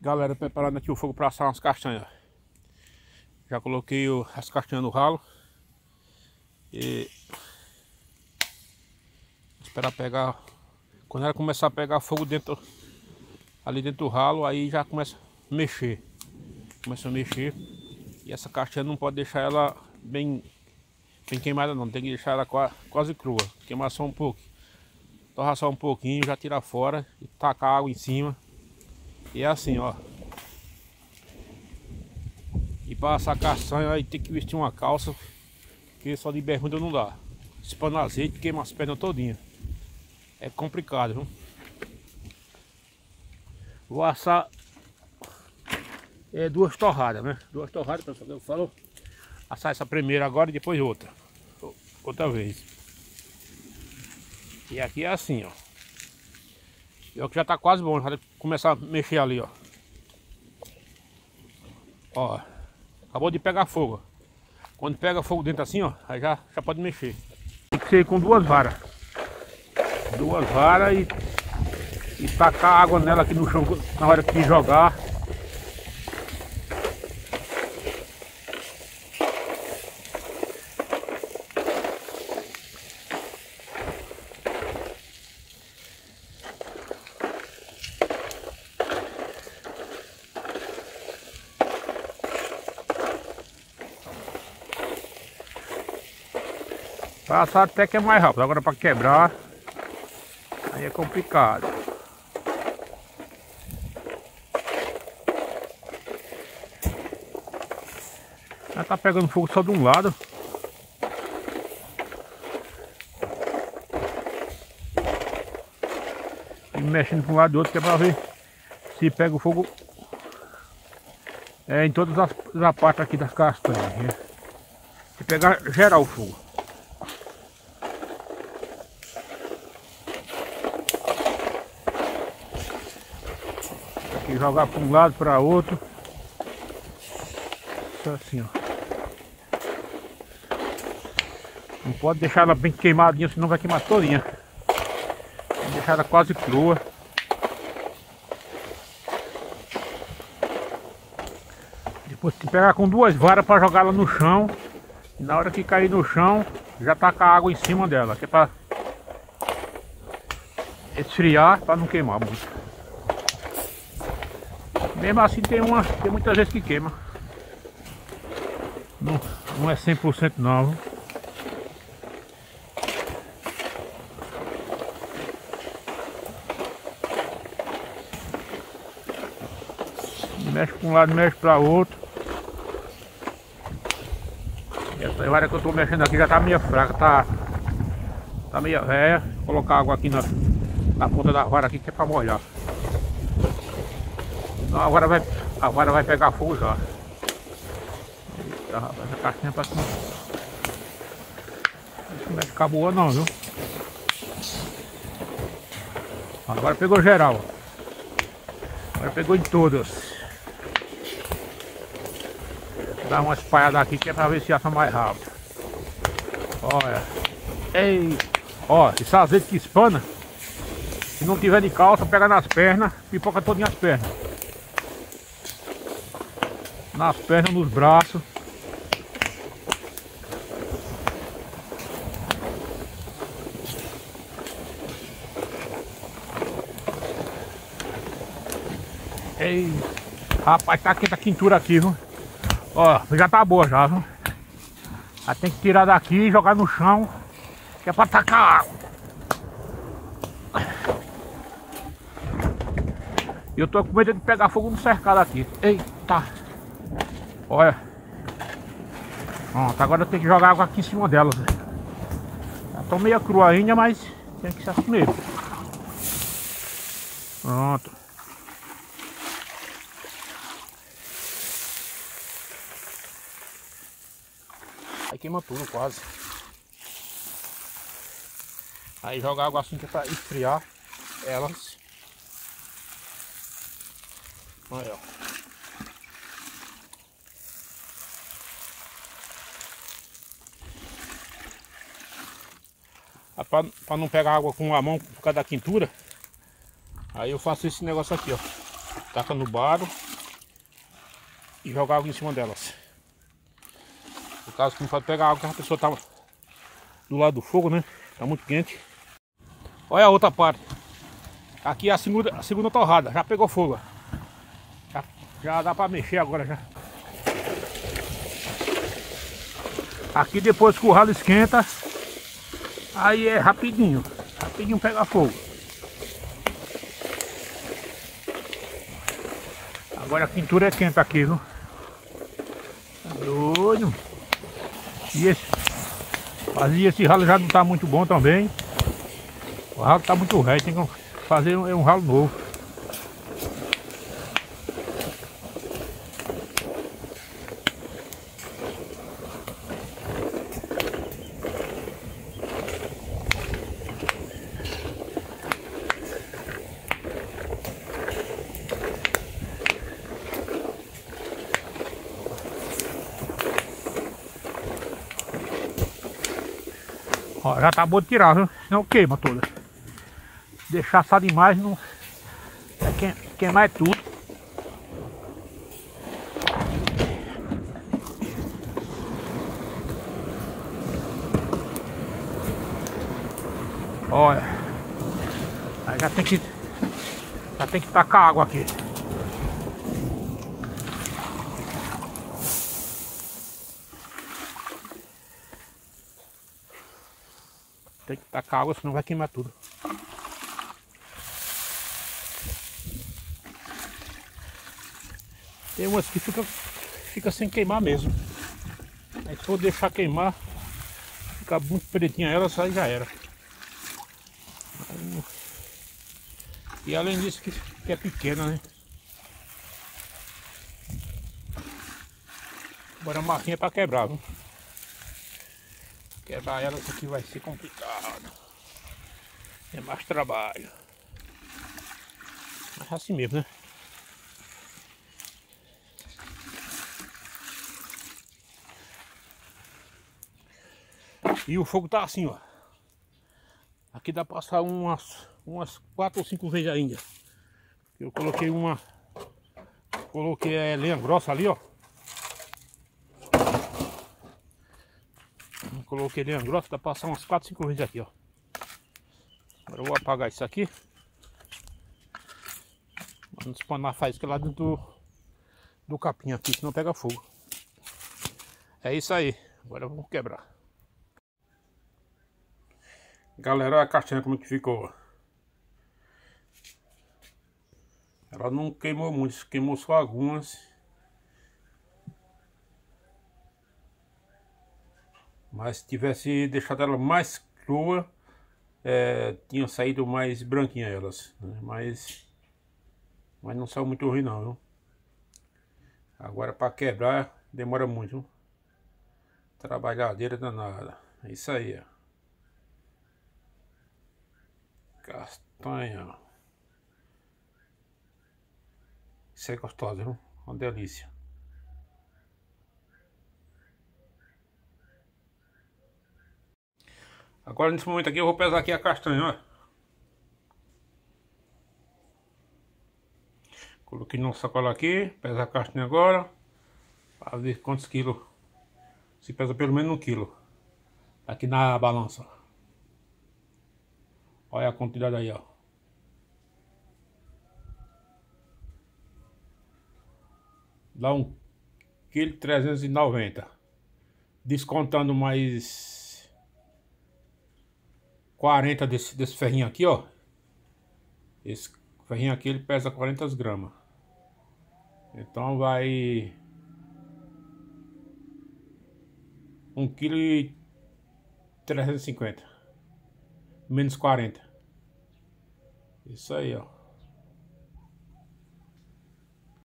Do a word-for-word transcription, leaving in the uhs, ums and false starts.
Galera, preparando aqui o fogo para assar umas castanhas. Já coloquei o, as castanhas no ralo. E esperar pegar. Quando ela começar a pegar fogo dentro, ali dentro do ralo, aí já começa a mexer. Começa a mexer. E essa castanha não pode deixar ela bem, bem queimada não. Tem que deixar ela quase, quase crua. Queimar só um pouco. Torrar só um pouquinho, já tirar fora e tacar água em cima. E é assim, ó. E para assar castanha aí tem que vestir uma calça, porque só de bermuda não dá. Espana azeite, queima as pernas todinha. É complicado, viu? Vou assar é, duas torradas, né? Duas torradas, pessoal. Eu falo assar essa primeira agora e depois outra. Outra vez. E aqui é assim, ó. E ó, que já tá quase bom. Já começar a mexer ali, ó. Ó. Acabou de pegar fogo. Quando pega fogo dentro assim, ó, aí já, já pode mexer. Tem que ser com duas varas. Duas varas e, e tacar água nela aqui no chão na hora que jogar. Pra assar até que é mais rápido, agora para quebrar aí é complicado. Já tá pegando fogo só de um lado. E mexendo para um lado e outro, que é para ver se pega o fogo é, em todas as, as partes aqui das castanhas, né? E pegar geral o fogo. Aqui jogar para um lado, para outro. Só assim, ó. Não pode deixar ela bem queimadinha, senão vai queimar todinha. Tem que deixar ela quase crua. Depois tem que pegar com duas varas para jogar ela no chão. E na hora que cair no chão, já tacar água em cima dela, que é para esfriar, para não queimar muito. Mesmo assim tem uma, tem muitas vezes que queima. Não, não é cem por cento não. Mexe para um lado, mexe para outro. E essa vara que eu estou mexendo aqui já tá meio fraca, tá, tá meio velha. Vou colocar água aqui na, na ponta da vara aqui que é para molhar. Não, agora vai, a vara vai pegar fogo já. Eita, rapaz, a caixinha pra cima. Isso não vai ficar boa não, viu? Agora pegou geral. Agora pegou em todas. Vou dar uma espalhada aqui que é pra ver se assa mais rápido. Olha. Ei! Ó, esse azeite que espana. Se não tiver de calça, pega nas pernas, pipoca todinha as pernas. Nas pernas, nos braços. Ei, rapaz, tá quente a quintura aqui, viu? Ó, já tá boa já, viu? Já tem que tirar daqui e jogar no chão, que é pra tacar água. E eu tô com medo de pegar fogo no cercado aqui. Eita! Olha. Pronto, agora eu tenho que jogar água aqui em cima delas. Já tô meio crua ainda, mas tem que ser assim mesmo. Pronto. Aí queima tudo quase. Aí joga água assim que é pra esfriar elas. Olha, ó. Para não pegar água com a mão por causa da quintura, aí eu faço esse negócio aqui, ó. taca no baro e jogar água em cima delas. No caso que não pode pegar água, que a pessoa tá do lado do fogo, né? Tá muito quente. Olha a outra parte. Aqui é a segunda, a segunda torrada, já pegou fogo. Já, já dá pra mexer agora já. Aqui depois que o ralo esquenta, aí é rapidinho, rapidinho pega fogo. Agora a pintura é quente aqui, viu? Tá doido. E esse, fazia esse ralo já não tá muito bom também. O ralo tá muito velho, tem que fazer um, um ralo novo. Ó, já tá bom de tirar, viu? Senão queima toda. Deixar assar demais não vai queimar é tudo. Olha, aí já tem que já tem que tacar água aqui. Tem que tacar água, senão vai queimar tudo. Tem umas que fica, fica sem queimar mesmo. Aí se for deixar queimar, fica muito pretinha elas, aí já era. Aí, e além disso que, que é pequena, né? Agora a massinha é pra quebrar, viu? Quebrar elas aqui vai ser complicado. É mais trabalho. Mas é assim mesmo, né? E o fogo tá assim, ó. Aqui dá pra passar umas, umas quatro ou cinco vezes ainda. Eu coloquei uma... Coloquei é, lenha grossa ali, ó. Coloquei lenha grossa, dá pra passar umas quatro, cinco vezes aqui, ó. Agora eu vou apagar isso aqui. Não espanar faísca lá dentro do, do capim aqui, senão pega fogo. É isso aí. Agora vamos quebrar. Galera, olha a castanha como que ficou. Ela não queimou muito, queimou só algumas. Mas se tivesse deixado ela mais crua, é, tinha saído mais branquinha elas, né? Mas, mas não saiu muito ruim não, viu? Agora para quebrar demora muito, viu? Trabalhadeira danada. É isso aí, ó. Castanha. Isso é gostoso, viu? Uma delícia. Agora nesse momento aqui eu vou pesar aqui a castanha, ó. Coloquei no sacola aqui, pesar a castanha agora. Para ver quantos quilos. Se pesa pelo menos um quilo. Aqui na balança. Olha a quantidade aí, ó. Dá um quilo trezentos e noventa. Descontando mais quarenta desse, desse ferrinho aqui, ó. Esse ferrinho aqui ele pesa quarenta gramas. Então vai um quilo e trezentos e cinquenta. Menos quarenta. Isso aí, ó.